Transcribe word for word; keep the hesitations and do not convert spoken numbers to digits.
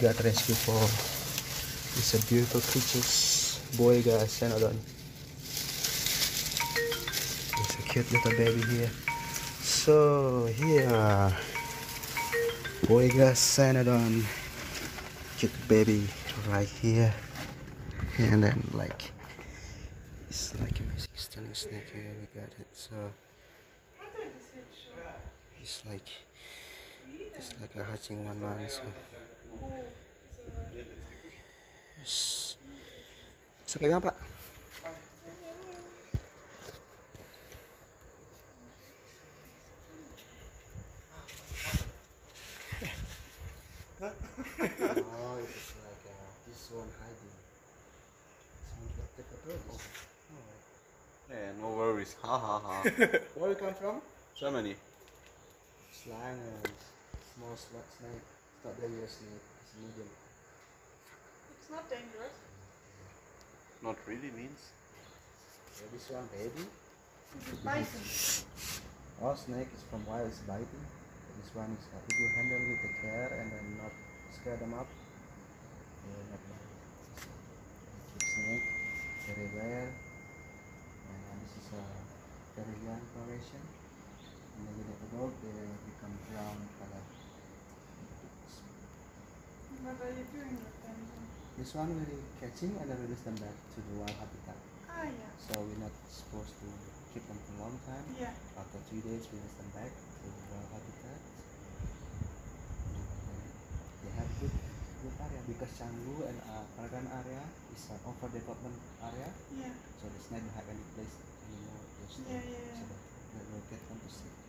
got rescue for it's a beautiful creatures, Boiga Cynodon. It's a cute little baby here. So here, Boiga Cynodon, cute baby right here, and then like it's like amazing stunning snake here. We got it. So it's like it's like a hatching one man. So yes. Bisa pegang Pak? Oh, it's like uh, this one hiding. Someone take a photo. Oh. Yeah, no worries. Ha ha ha. Where you come from? Germany. Slang and small slut snake. It's not dangerous snake. It's medium. It's not dangerous. Not really means. So this one baby. It's biting. All snake is from wild is biting. This one is uh, if you handle with the care and then not scare them up, they will not bite. This is a cute snake, very rare, and uh, this is a very young coloration. And then when they adult, they will become brown color. What are you doing with them? This one will catching and then release them back to the wild habitat. Ah, yeah. So we're not supposed to keep them for a long time. Yeah. After three days, we release them back to the wild habitat. They have good, good area because Canggu and uh, Paragan area is an overdevelopment area. Yeah. So the snake don't have any place anymore to stay. Yeah, yeah, yeah. So that they will get them to sleep.